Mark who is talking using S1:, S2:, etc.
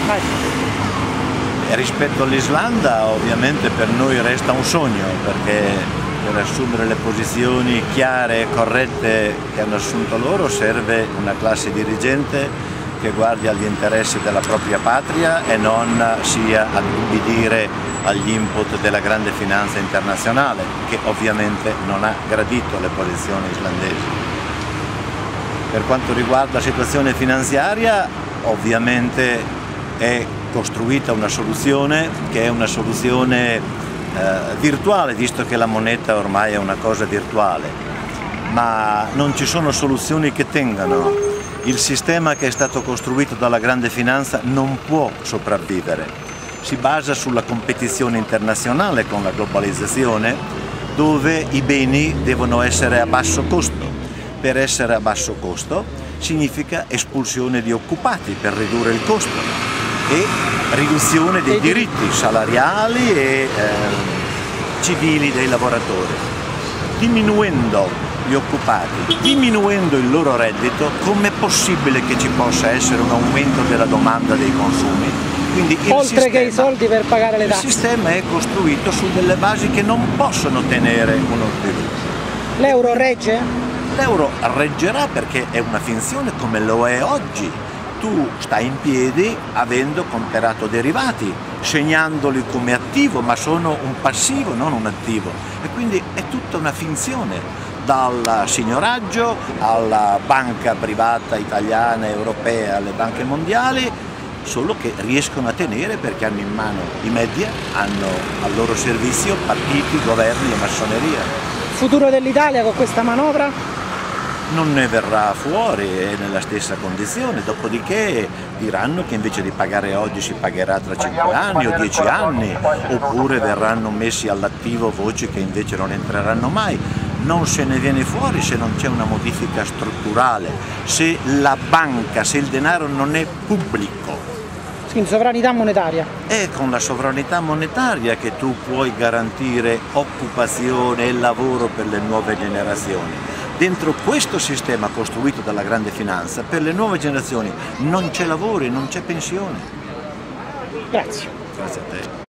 S1: Vai.
S2: E rispetto all'Islanda ovviamente per noi resta un sogno, perché per assumere le posizioni chiare e corrette che hanno assunto loro serve una classe dirigente che guardi agli interessi della propria patria e non sia ad ubbidire agli input della grande finanza internazionale, che ovviamente non ha gradito le posizioni islandesi. Per quanto riguarda la situazione finanziaria, ovviamente è costruita una soluzione che è una soluzione virtuale, visto che la moneta ormai è una cosa virtuale, ma non ci sono soluzioni che tengano. Il sistema che è stato costruito dalla grande finanza non può sopravvivere. Si basa sulla competizione internazionale con la globalizzazione, dove i beni devono essere a basso costo. Per essere a basso costo significa espulsione di occupati per ridurre il costo e riduzione dei diritti salariali e civili dei lavoratori. Diminuendo gli occupati, diminuendo il loro reddito, com'è possibile che ci possa essere un aumento della domanda dei consumi? Quindi
S1: oltre che i soldi per pagare le tasse.
S2: Il sistema è costruito su delle basi che non possono tenere uno sviluppo.
S1: L'euro regge?
S2: L'euro reggerà perché è una finzione come lo è oggi. Tu stai in piedi avendo comprato derivati, segnandoli come attivo, ma sono un passivo, non un attivo. E quindi è tutta una finzione. Dal signoraggio alla banca privata italiana, europea, alle banche mondiali, solo che riescono a tenere perché hanno in mano i media, hanno al loro servizio partiti, governi e massoneria.
S1: Il futuro dell'Italia con questa manovra?
S2: Non ne verrà fuori, è nella stessa condizione, dopodiché diranno che invece di pagare oggi si pagherà tra 5 anni o 10 anni, oppure verranno messi all'attivo voci che invece non entreranno mai. Non se ne viene fuori se non c'è una modifica strutturale, se la banca, se il denaro non è pubblico.
S1: Quindi sovranità monetaria.
S2: È con la sovranità monetaria che tu puoi garantire occupazione e lavoro per le nuove generazioni. Dentro questo sistema costruito dalla grande finanza, per le nuove generazioni non c'è lavoro e non c'è pensione.
S1: Grazie.
S2: Grazie a te.